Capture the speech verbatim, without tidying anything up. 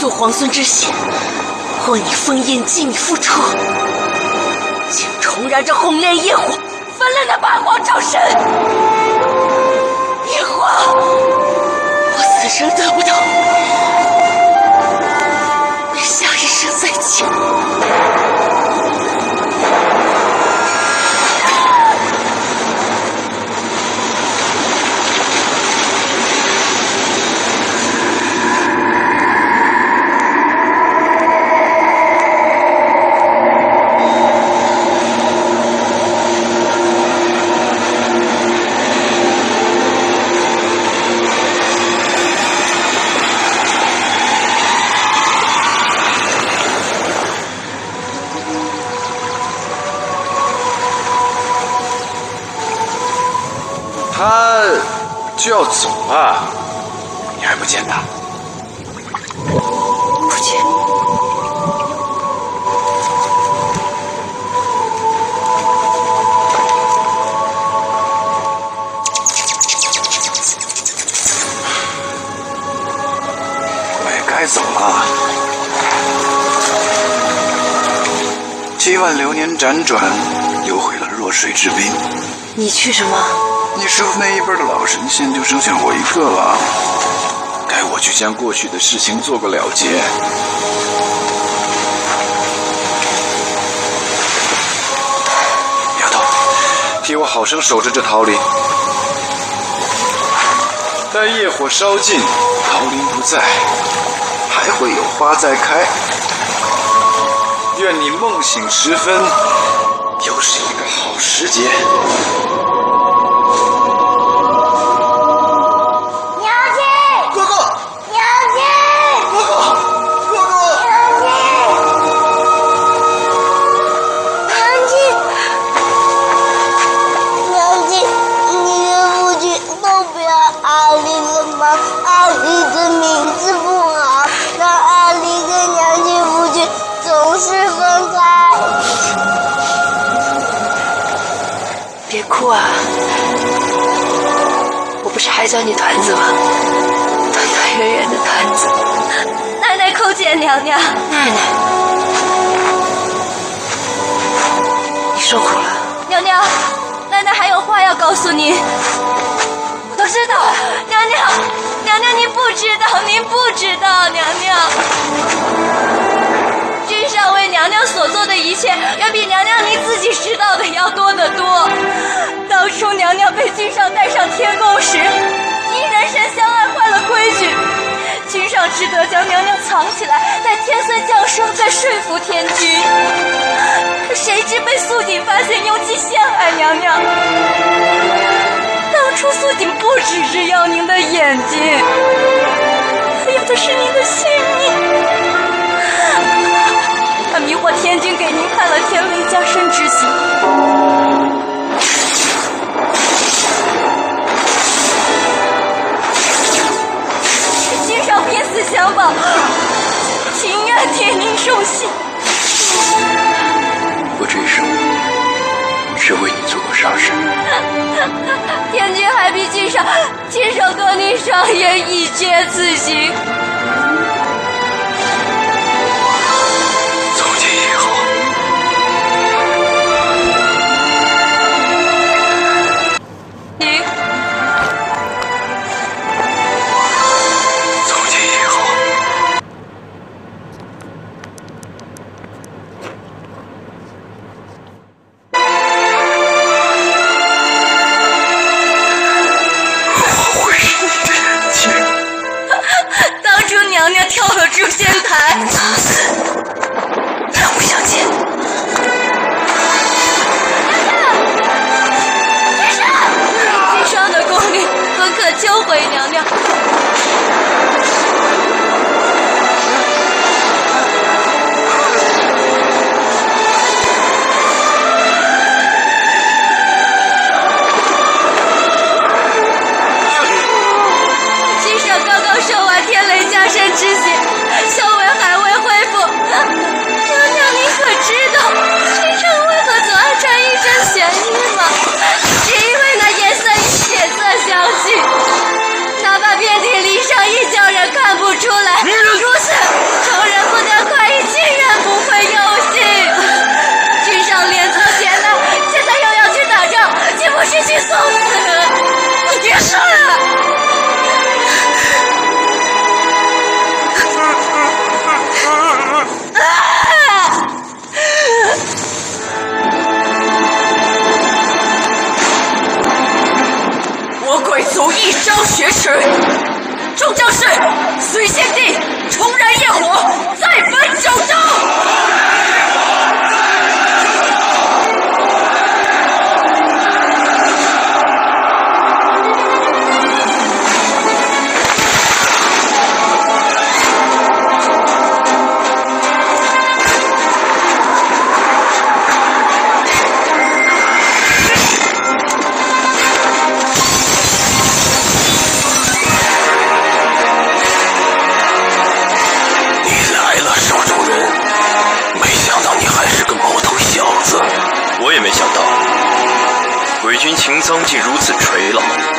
渡皇孙之险，或你封印尽你复出，竟重燃这红莲业火，分了那八皇朝神。业火，我此生得不到，愿下一生再见。 他就要走了，你还不见他？ 不见。 我也该走了。七万流年辗转，又回了弱水之滨。 你去什么？ 你师父那一辈的老神仙就剩下我一个了，该我去将过去的事情做个了结。丫头，替我好生守着这桃林，待业火烧尽，桃林不在，还会有花再开。愿你梦醒时分，又是一个好时节。 别哭啊！我不是还叫你团子吗？团团圆圆的团子。奶奶叩见娘娘。奶奶，你受苦了。娘娘，奶奶还有话要告诉您。我都知道。娘娘，娘娘您不知道，您不知道，娘娘。君上为娘娘所做的一切，远比娘娘您自己知道的要多得多。当初娘娘被君上带上天宫时，您人神相爱坏了规矩，君上只得将娘娘藏起来，待天岁降生再说服天君。可谁知被素锦发现，用计陷害娘娘。当初素锦不只是要您的眼睛，还要的是您的性命。他迷惑天君，给您判了天雷加身之刑。君上拼死相保，情愿替您受刑。 我这一生只为你做过傻事。 天君还比君上，君上多您上也以绝此行。娘娘跳了诛仙台，两不相见。君上，君上的功力不可救回娘娘。君上刚刚受完天雷加身之刑，修为还未恢张雪耻！众将士，随献帝重燃业火，再奔九州！ 我也没想到，伪军秦桑竟如此垂老。